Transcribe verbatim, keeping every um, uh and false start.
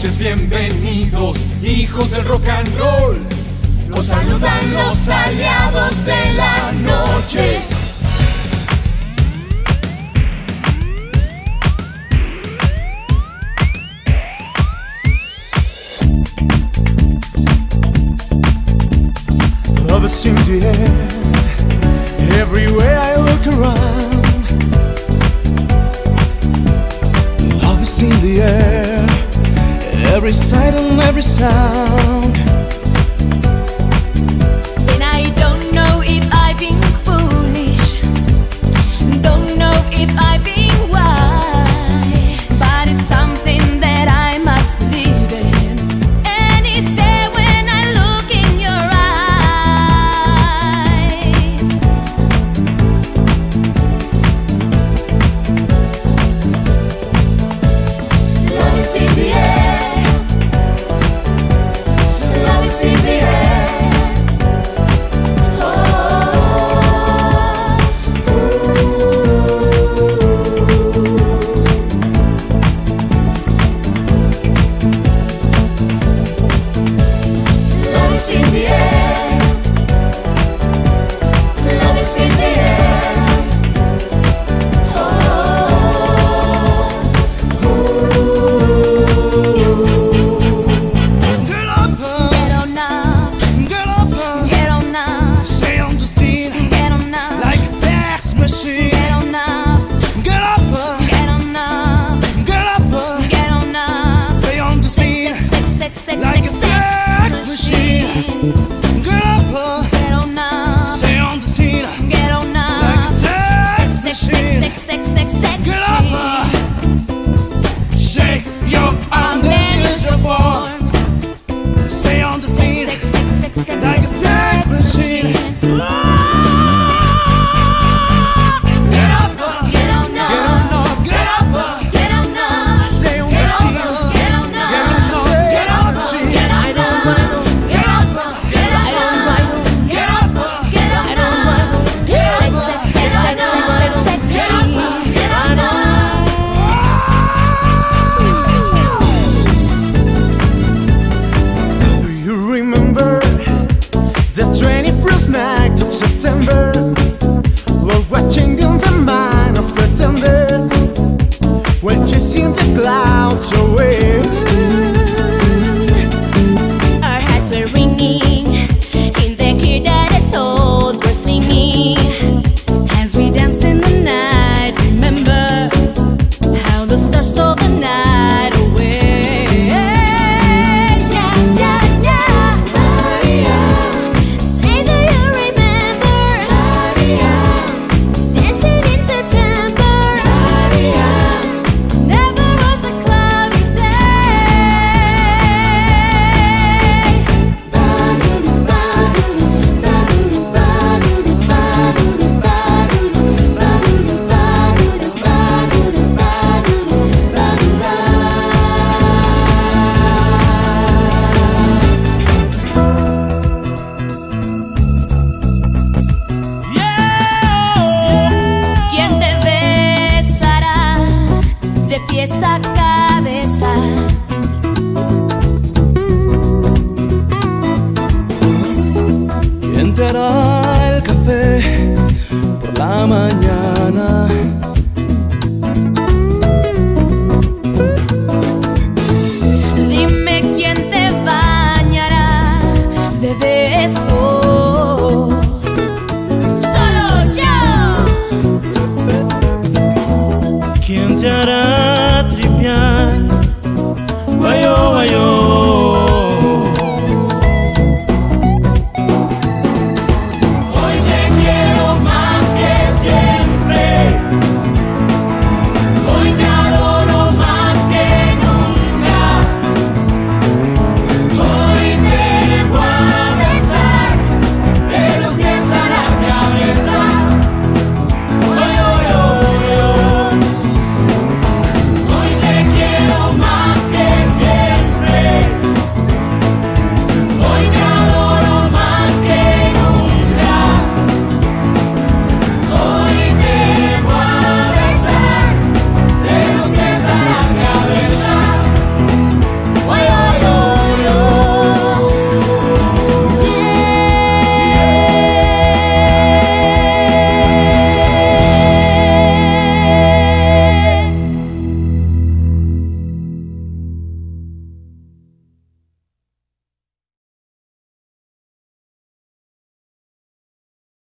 noches, bienvenidos, hijos del rock and roll. Los saludan los aliados de la noche. Love is in the air, everywhere I look around. Love is in the air, every sight and every sound. And I don't know if I've been foolish, don't know if I've been wise, but it's something that I must believe in, and it's there when I look in your eyes. Love is in the air, love is in the air. Esa cabeza. ¿Quién te hará el café por la mañana? Dime quién te bañará de besos. Solo yo. ¿Quién te hará